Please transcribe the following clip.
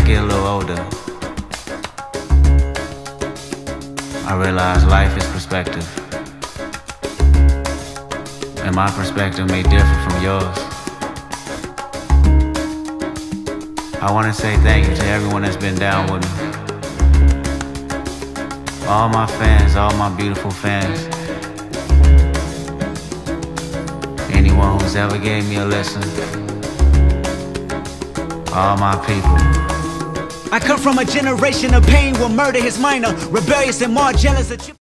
get a little older, I realize life is perspective, and my perspective may differ from yours. I want to say thank you to everyone that's been down with me. All my fans, all my beautiful fans. Anyone who's ever gave me a listen. All my people. I come from a generation of pain where murder is minor, rebellious and more jealous of